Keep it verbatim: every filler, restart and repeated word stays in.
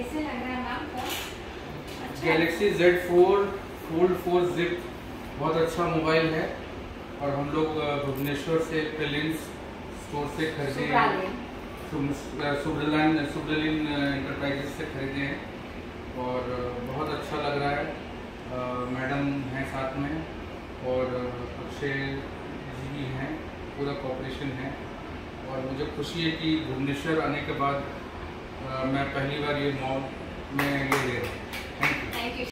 कैसे लग रहा है मैम फोन? अच्छा Galaxy Z four Fold four जिप बहुत अच्छा मोबाइल है और हम लोग भुवनेश्वर से प्रिलिम्स स्टोर से खरीदे हैं, सुब्रलिन सुब्रलिन इंटरप्राइजेस से खरीदे हैं और बहुत अच्छा लग रहा है। मैडम हैं साथ में और अक्षय जी भी हैं, पूरा कोऑपरेशन है और मुझे खुशी है कि भुवनेश्वर आने के बाद आ, मैं पहली बार ये मॉल में ये ले रहा हूँ।